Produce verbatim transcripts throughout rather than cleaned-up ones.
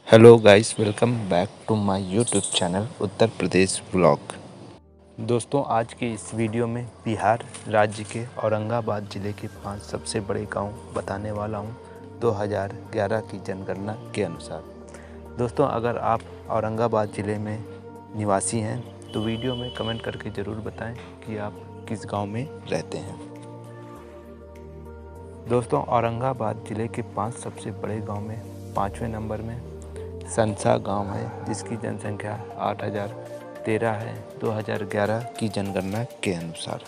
Hello guys, welcome back to my YouTube channel Uttar Pradesh vlog. दोस्तों, आज के इस वीडियो में बिहार राज्य के औरंगाबाद ज़िले के पांच सबसे बड़े गांव बताने वाला हूं दो हज़ार ग्यारह की जनगणना के अनुसार। दोस्तों, अगर आप औरंगाबाद ज़िले में निवासी हैं तो वीडियो में कमेंट करके ज़रूर बताएं कि आप किस गाँव में रहते हैं। दोस्तों, औरंगाबाद ज़िले के पाँच सबसे बड़े गाँव में पाँचवें नंबर में संसा गांव है, जिसकी जनसंख्या आठ हज़ार तेरह है दो हज़ार ग्यारह की जनगणना के अनुसार।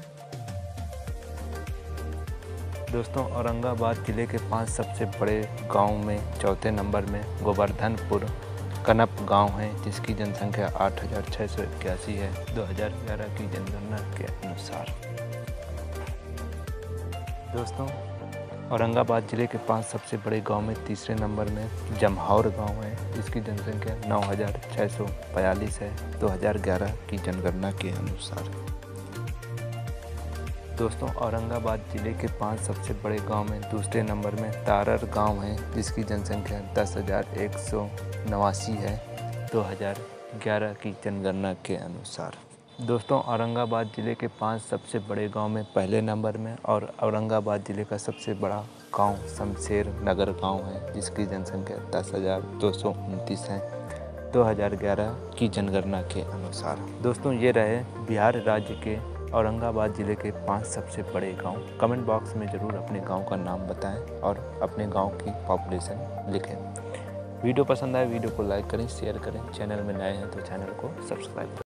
दोस्तों, औरंगाबाद ज़िले के पांच सबसे बड़े गांव में चौथे नंबर में गोवर्धनपुर कनप गांव है, जिसकी जनसंख्या आठ हज़ार छः सौ इक्यासी है दो हज़ार ग्यारह की जनगणना के अनुसार। दोस्तों, औरंगाबाद ज़िले के पांच सबसे बड़े गांव में तीसरे नंबर में जमहौर गांव है, जिसकी जनसंख्या नौ हज़ार छः सौ बयालीस है दो हज़ार ग्यारह की जनगणना के अनुसार। दोस्तों, औरंगाबाद ज़िले के पांच सबसे बड़े गांव में दूसरे नंबर में तारर गांव है, जिसकी जनसंख्या दस हज़ार एक सौ नवासी है दो हज़ार ग्यारह की जनगणना के अनुसार। दोस्तों, औरंगाबाद ज़िले के पांच सबसे बड़े गांव में पहले नंबर में और औरंगाबाद ज़िले का सबसे बड़ा गांव शमशेर नगर गांव है, जिसकी जनसंख्या दस हज़ार दो सौ उनतीस है दो हज़ार ग्यारह की जनगणना के अनुसार। दोस्तों, ये रहे बिहार राज्य के औरंगाबाद ज़िले के पांच सबसे बड़े गांव। कमेंट बॉक्स में ज़रूर अपने गांव का नाम बताएं और अपने गांव की पॉपुलेशन लिखें। वीडियो पसंद आए वीडियो को लाइक करें, शेयर करें। चैनल में नए हैं तो चैनल को सब्सक्राइब करें।